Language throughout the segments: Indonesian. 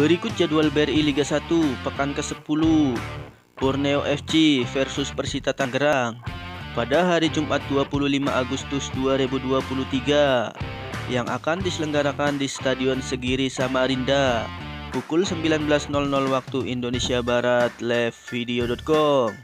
Berikut jadwal BRI Liga 1 pekan ke-10. Borneo FC versus Persita Tangerang pada hari Jumat 25 Agustus 2023 yang akan diselenggarakan di Stadion Segiri Samarinda pukul 19.00 waktu Indonesia Barat. livevideo.com.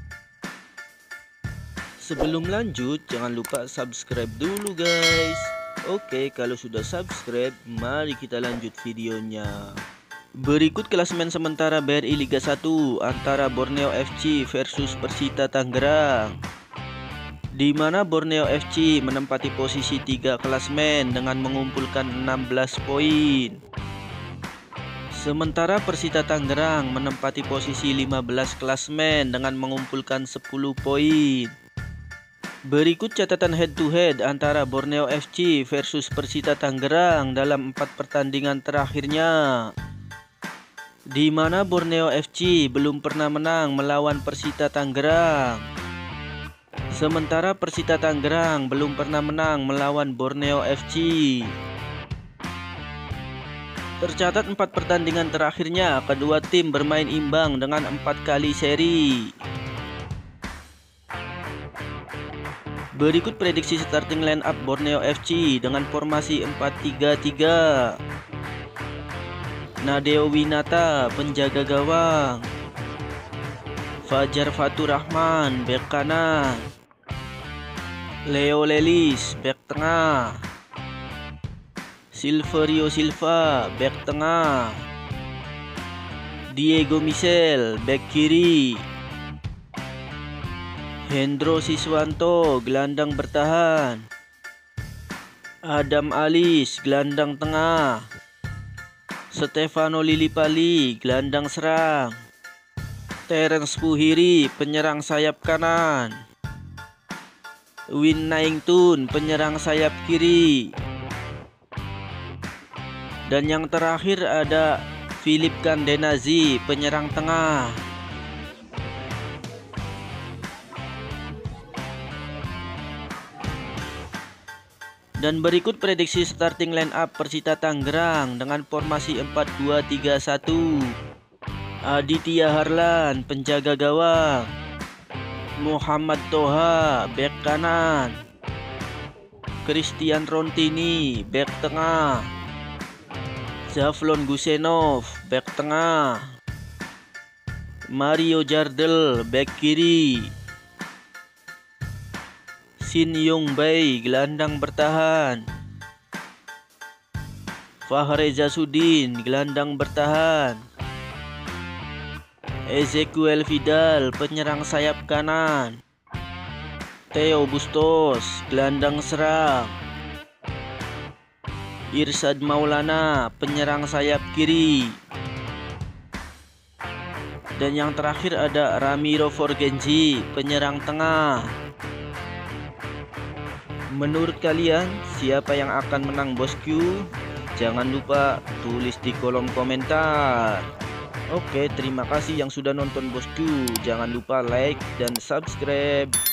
Sebelum lanjut, jangan lupa subscribe dulu guys. Oke, kalau sudah subscribe, mari kita lanjut videonya. Berikut klasemen sementara BRI Liga 1 antara Borneo FC versus Persita Tangerang, di mana Borneo FC menempati posisi 3 klasemen dengan mengumpulkan 16 poin. Sementara Persita Tangerang menempati posisi 15 klasemen dengan mengumpulkan 10 poin. Berikut catatan head to head antara Borneo FC versus Persita Tangerang dalam 4 pertandingan terakhirnya, di mana Borneo FC belum pernah menang melawan Persita Tangerang. Sementara Persita Tangerang belum pernah menang melawan Borneo FC. Tercatat 4 pertandingan terakhirnya kedua tim bermain imbang dengan 4 kali seri. Berikut prediksi starting line up Borneo FC dengan formasi 4-3-3. Nadeo Winata penjaga gawang, Fajar Faturrahman bek kanan, Leo Lelis bek tengah, Silverio Silva bek tengah, Diego Michel bek kiri, Hendro Siswanto gelandang bertahan, Adam Alis gelandang tengah, Stefano Lillipali gelandang serang, Terence Puhiri penyerang sayap kanan, Win Naingtun penyerang sayap kiri, dan yang terakhir ada Philip Kandenazi penyerang tengah. Dan berikut prediksi starting line up Persita Tangerang dengan formasi 4-2-3-1. Aditya Harlan penjaga gawang, Muhammad Toha bek kanan, Christian Rontini bek tengah, Zavlon Gusenov bek tengah, Mario Jardel bek kiri, Shin Yong Bai gelandang bertahan, Fahreza Sudin gelandang bertahan, Ezequiel Vidal penyerang sayap kanan, Theo Bustos gelandang serang, Irsyad Maulana penyerang sayap kiri, dan yang terakhir ada Ramiro Forgenji penyerang tengah. Menurut kalian siapa yang akan menang bosku? Jangan lupa tulis di kolom komentar. Oke, terima kasih yang sudah nonton bosku. Jangan lupa like dan subscribe.